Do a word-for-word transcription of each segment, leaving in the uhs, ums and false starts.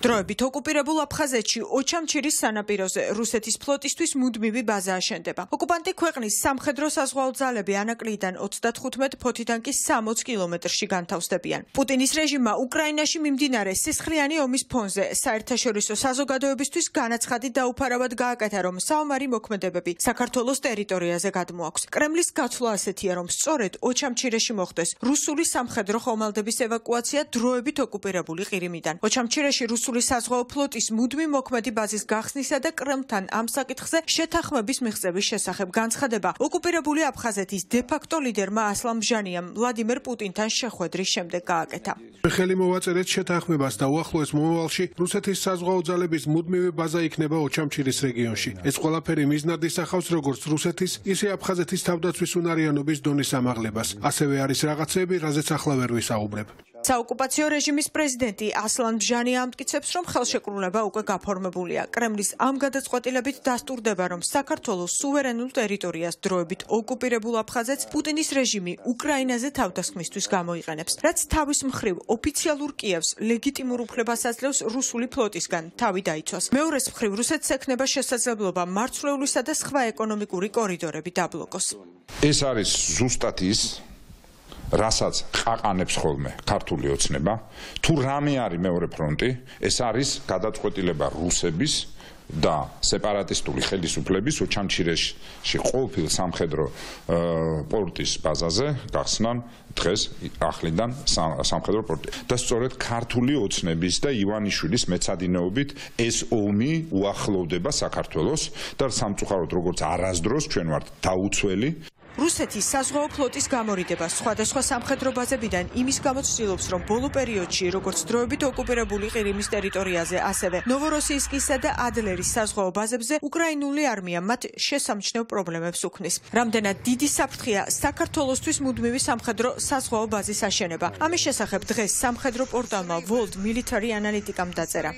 დროებით ოკუპირებულ აფხაზეთში ოჩამჩირის სანაპიროზე რუსეთის ფლოტისთვის მუდმივი ბაზა აშენდება. ოკუპანტი ქვეყნის სამხედრო საზღვაო ძალები ანაკლიდან ოცდათხუთმეტ ფოთიდან კი სამოც კილომეტრში განთავსდებიან. პუტინის რეჟიმმა უკრაინაში მიმდინარე სისხლიანი ომის ფონზე საერთაშორისო საზოგადოებისთვის განაცხადი დაუფარავად გააკეთა, რომ საომარი მოქმედებები საქართველოს ტერიტორიაზე გადმოაქვს. კრემლის გაცვლა ასეთია, რომ სწორედ ოჩამჩირეში მოხდეს რუსული სამხედრო ხომალდების ევაკუაცია დროებით ოკუპირებული ყირიმიდან. ოჩამჩირეში რუსული საზღვაო ფლოტის მუდმივ მოქმედი ბაზის გახსნისა და კრემლთან ამ საკითხზე შეთანხმების მიღწევის შესახებ განცხადება ოკუპირებული აფხაზეთის დე-ფაქტო ლიდერმა ასლან ბჟანიამ ვლადიმერ პუტინთან შეხვედრის შემდეგ გააკეთა. ხელი მოვაწერეთ შეთანხმებას და უახლოეს მომავალში რუსეთის საზღვაო ძალების მუდმივი ბაზა იქნება ოჩამჩირის რეგიონში. ეს ყველაფერი მიზნად ისახავს როგორც რუსეთის, ისე აფხაზეთის თავდაცვის უნარიანობის დონის ამაღლებას. ასევე არის რაღაცები, რაზეც ახლა ვერ ვისაუბრებ. საოკუპაციო რეჟიმის პრეზიდენტი ასლან ბჟანი ამტკიცებს, რომ ხელშეკრულება უკვე გაფორმებულია. კრემლის ამ გადაწყვეტილებით დასტურდება, რომ საქართველოს სუვერენულ ტერიტორიას დროებით ოკუპირებულ აფხაზეთს პუტინის რეჟიმი უკრაინაზე თავდასხმისთვის გამოიყენებს, რაც თავის მხრივ ოფიციალურ კიევს ლეგიტიმურ უფლებას აძლევს რუსული ფლოტისგან თავი დაიცვას. მეორეს მხრივ რუსეთს ექნება შესაძლებლობა მარცვლეულისა და სხვა ეკონომიკური კორიდორები დაბლოკოს. ეს არის ზუსტად ის, რასაც ყაყანებს ხოლმე ქართული ოცნება, თუ რამე არის მეორე ფრონტი, ეს არის გადაწყვეტილება რუსების და სეპარატისტული ხელისუფლების ოჩამჩირეში ყოველფრით სამხედრო პორტის ბაზაზე გახსნან დღეს ახლიდან სამხედრო პორტი. და სწორედ ქართული ოცნების და ივანიშვილის მეცადინეობით ეს ომი უახლოვდება საქართველოს და სამწუხაროდ როგორც არასდროს ჩვენ ვართ დაუცველი. რუსეთის საზღვაო ფლოტის გამორიდება სხვადასხვა სამხედრო ბაზებიდან იმის გამო ცდილობს, რომ ბოლო პერიოდში, როგორც დროებით ოკუპირებული ყირიმის ტერიტორიაზე, ასევე ნოვოროსიისკისა და ადლერის საზღვაო ბაზებზე უკრაინული არმია მათ შესამჩნევ პრობლემებს უქმნის. რამდენად დიდი საფრთხეა საქართველოსთვის მუდმივი სამხედრო საზღვაო ბაზის აშენება. ამის შესახებ დღეს სამხედრო პორტალმა World Military Analytica-მ დაწერა.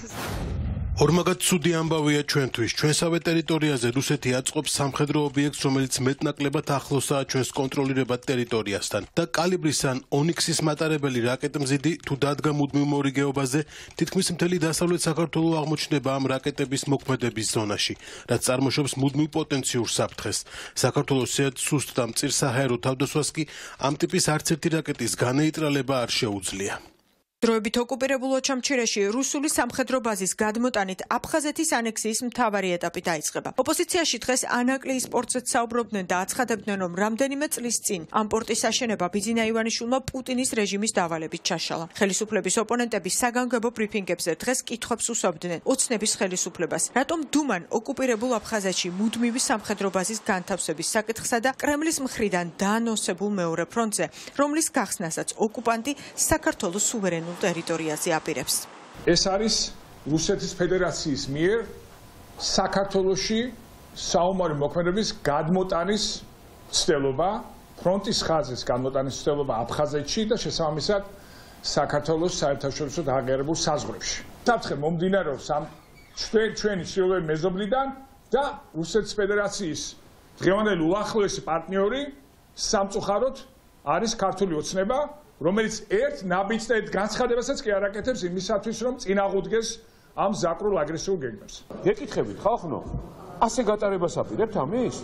ორმაგად ცუდი ამბავია ჩვენთვის. ჩვენსავე ტერიტორიაზე რუსეთი აწყობს სამხედრო ობიექტს, რომელიც მეტნაკლებად ახლოსაა ჩვენს კონტროლირებად ტერიტორიასთან და კალიბრის ან ონიქსის მატარებელი რაკეტმზიდი თუ დადგა მუდმივ მორიგეობაზე, თითქმის მთელი დასავლეთ საქართველო აღმოჩნდება ამ რაკეტების მოქმედების ზონაში, რაც წარმოშობს მუდმივ პოტენციურ საფრთხეს. საქართველოს ისეთ სუსტ და მწირ საჰაერო თავდასხმას კი ამ ტიპის არც ერთი რაკეტის განეიტრალება არ შეუძლია. დროებით ოკუპირებულ ოჩამჩირეში რუსული სამხედრო ბაზის გადმოტანით აფხაზეთის ანექსიის მთავარი ეტაპი დაიწყება. ოპოზიციაში დღეს ანაკლიის პორტზეც საუბრობდნენ და აცხადებდნენ, რომ რამდენიმე წლის წინ ამ პორტის აშენება ბიძინა ივანიშვილმა პუტინის რეჟიმის დავალებით ჩაშალა. ხელისუფლების ოპონენტები საგანგებო ბრიფინგებზე დღეს კითხვებს უსვამდნენ ოცნების ხელისუფლებას, რატომ დუმან ოკუპირებულ აფხაზეთში მუდმივი სამხედრო ბაზის განთავსების საკითხსა და კრემლის მხრიდან დაანონსებულ მეორე ფრონტზე, რომლის გახსნასაც ოკუპანტი საქართველოს სუვერენულ ტერიტორიაზე აპირებს. ეს არის რუსეთის ფედერაციის მიერ საქართველოში საომარი მოქმედების გადმოტანის ცდელობა, ფრონტის ხაზის გადმოტანის ცდელობა აფხაზეთში და შესაბამისად საქართველოს საერთაშორისო დაღიარებულ საზღვრებში. საფრთხე მომდინარეობს ამ ჩვენი ჩრდილოეთ მეზობლიდან და რუსეთის ფედერაციის დღევანდელი უახლოესი პარტნიორი სამწუხაროდ არის ქართული ოცნება, რომელიც ერთ ნაბიჯს და ერთ განცხადებასაც კი არ აკეთებს იმისათვის, რომ წინააღმდეგეს ამ ზაკრულ აგრესიულ გეგმებს. გეკითხებით, ხალხო, ასე გატარებას აპირებთ ამის?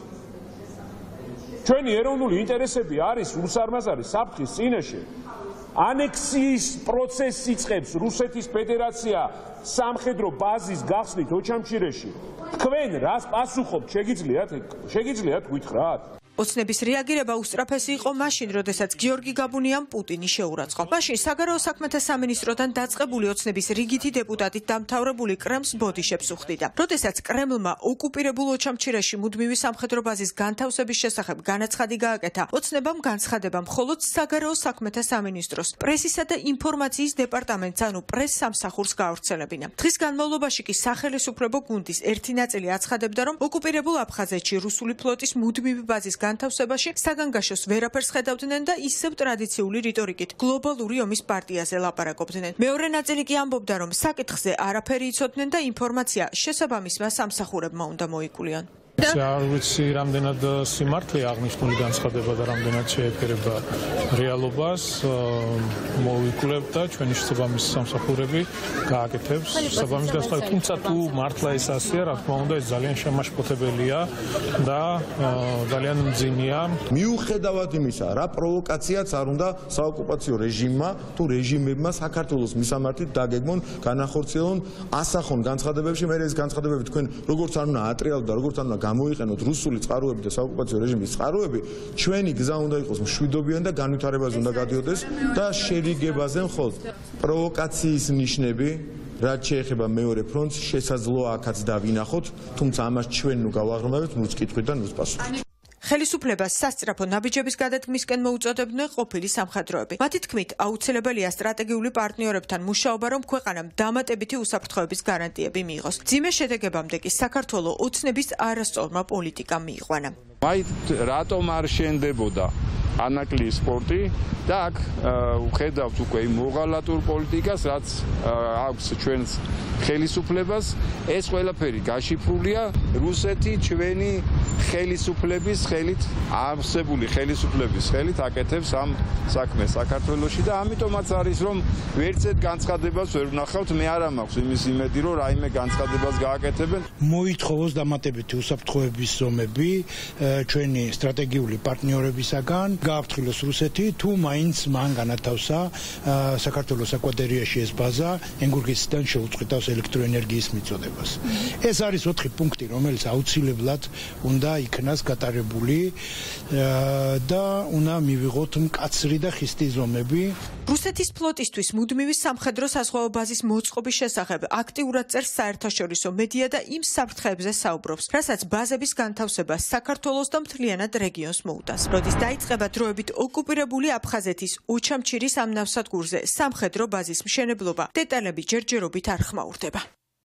ჩვენი ეროვნული ინტერესები არის რუსარმაზარი საფრთხის წინაშე. ანექსიის პროცესს იწყებს რუსეთის ფედერაცია სამხედრო ბაზის გახსნით ოჩამჩირეში. თქვენ რას პასუხობთ? შეგიძლიათ შეგიძლიათ გითხრათ? ოცნების რეაგირება უსწრაფესი იყო მაშინ, როდესაც გიორგი გაბუნიამ პუტინი შეურაცხყო. მაშინ საგარეო საქმეთა სამინისტროდან დაწყებული ოცნების რიგითი დეპუტატით დამთავრებული კრემლს ბოდიშებს უხდიდა. როდესაც კრემლმა ოკუპირებულ ოჩამჩირეში მუდმივი სამხედრო ბაზის განთავსების შესახებ განაცხადი გააკეთა, ოცნებამ განცხადება მხოლოდ საგარეო საქმეთა სამინისტროს, პრესისა და ინფორმაციის დეპარტამენტს, ანუ პრეს სამსახურს გაავრცელებინა. დღის განმავლობაში კი სახელისუფლებო გუნდის ერთი ნაწილი აცხადებდა, რომ ოკუპირებულ აფხაზეთში რუსული ფლოტის მუდმივი ბაზის განთავსებაში საგანგაშოს ვერაფერს ხედავდნენ და ისევ ტრადიციული რიტორიკით გლობალური ომის პარტიაზე ლაპარაკობდნენ. მეორე ნაწილი კი ამბობდა, რომ საკითხზე არაფერი იცოდნენ და ინფორმაცია შესაბამისმა სამსახურებმა უნდა მოიკულიონ. არ ვიცი რამდენად სიმართლე აღნიშნული განცხადება და რამდენად შეეფერება რეალობას მოვიკვლევ და ჩვენი შესაბამისი სამსახურები გააკეთებს შესაბამის განცხადება თუმცა თუ მართლა ეს ასეა რა თქმა უნდა ეს ძალიან შემაშფოთებელია და ძალიან მძიმეა მიუხედავად იმისა რა პროვოკაციაც არ უნდა საოკუპაციო რეჟიმმა თუ რეჟიმებმა საქართველოს მისამართით დაგეგმონ განახორციელონ ასახონ განცხადებებში მე ეს განცხადებები თქვენ როგორც არ უნდა ატრიალოთ და როგორც არ უნდა გამოიყენოთ რუსული წყაროები და საოკუპაციო რეჟიმის წყაროები ჩვენი გზა უნდა იყოს მშვიდობიანი და განვითარებაზე უნდა გადიოდეს და შერიგებაზე მხოლოდ პროვოკაციის ნიშნები რაც შეეხება მეორე ფრონტს შესაძლოა აქაც დავინახოთ თუმცა ამას ჩვენ ნუ გავაღრმავებთ ნუც კითხვით და ნუც პასუხით ხელისუფლებას სასწრაფო ნაბიჯების გადადგმისკენ მოუწოდებდნენ ყოფილი სამხედროები. მათი თქმით, აუცილებელია სტრატეგიული პარტნიორებთან მუშაობა, რომ ქვეყანამ დამატებითი უსაფრთხოების გარანტიები მიიღოს. მძიმე შედეგებამდე კი საქართველო ოცნების არასწორმა პოლიტიკამ მიიყვანა. აი რატომ არ შენდებოდა ანაკლიის სპორტი და აქ ვხედავთ უკვე იმ მოღალატურ პოლიტიკას, რაც აქვს ჩვენს ხელისუფლებას, ეს ყველაფერი გაშიფრულია რუსეთი ჩვენი ხელისუფლების ხელით, არსებული ხელისუფლების ხელით აკეთებს ამ საქმეს საქართველოში და ამიტომაც არის რომ ვერცეთ განცხადებას ვერ ვნახავთ, მე არ მაქვს იმის იმედი რომ რაიმე განცხადებას გააკეთებენ. მოითხოვოს დამატებითი უსაფრთხოების ზომები ჩვენი სტრატეგიული პარტნიორებისაგან გააფრთხილოს რუსეთი თუ მაინც მან განათავსა საქართველოს აკვატორიაში ეს ბაზა ენგურგისიდან შეუწყვეტავს ელექტროენერგიის მიწოდებას. ეს არის ოთხი პუნქტი, რომელიც აუცილებლად უნდა იქნას გატარებული და უნდა მივიღოთ მკაცრი და ხისტი ზომები. რუსეთის ფლოტისთვის მუდმივი სამხედრო საზღვაო ბაზის მოწყობის შესახებ აქტიურად წერს საერთაშორისო მედია და იმ საფრთხეებზე საუბრობს, რასაც ბაზების განთავსება საქართველოს და მთლიანად რეგიონს მოუტანს. როდის დაიწყება დროებით ოკუპირებული აფხაზეთის ოჩამჩირის ამ ნავსადგურზე სამხედრო ბაზის მშენებლობა, დეტალები ჯერჯერობით არ ხმაურდება.